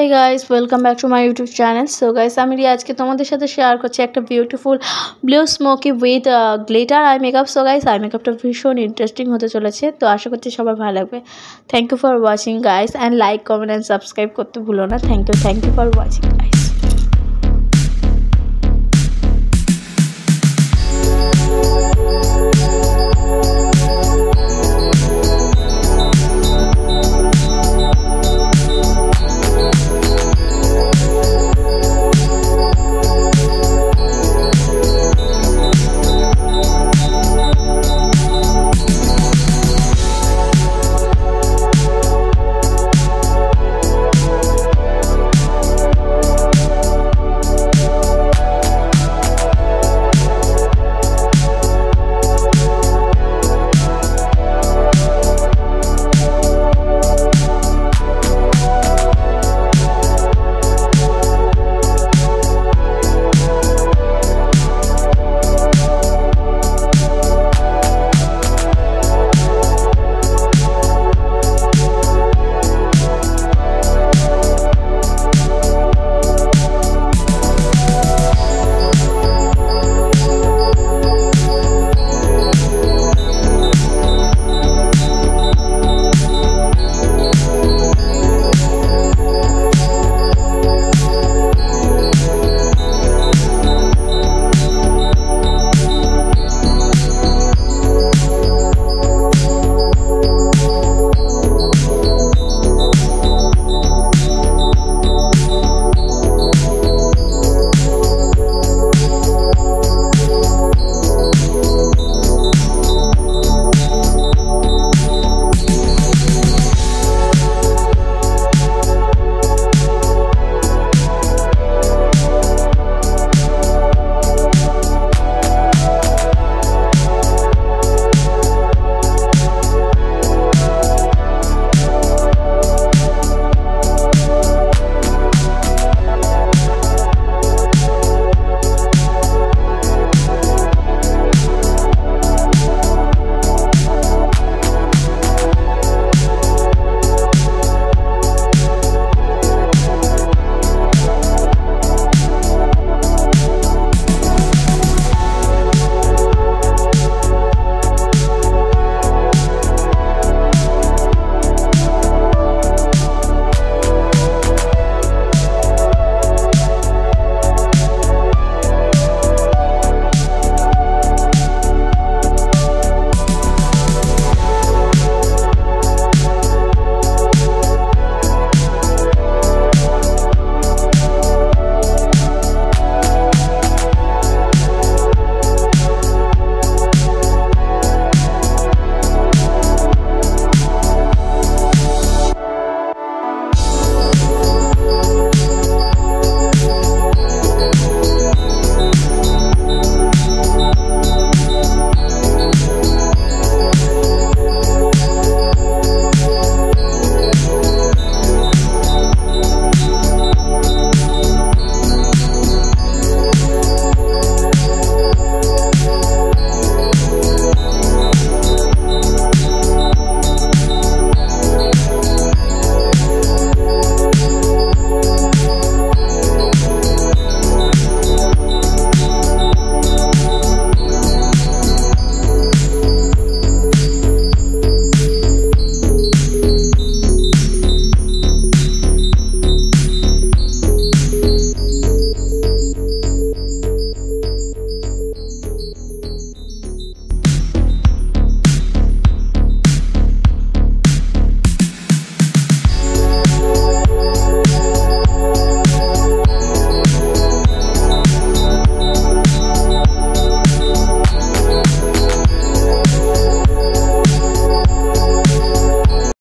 Hey guys, welcome back to my YouTube channel. So guys, আমি রিয়া আজকে তোমাদের সাথে শেয়ার করছি একটা beautiful blue smoky with glitter eye makeup. So guys, eye মেকআপটা ভীষণ ইন্টারেস্টিং হতে চলেছে, তো আশা করছি সবার ভালো লাগবে। Thank you for watching guys, and like, comment and subscribe করতে ভুলো না। Thank you for watching guys.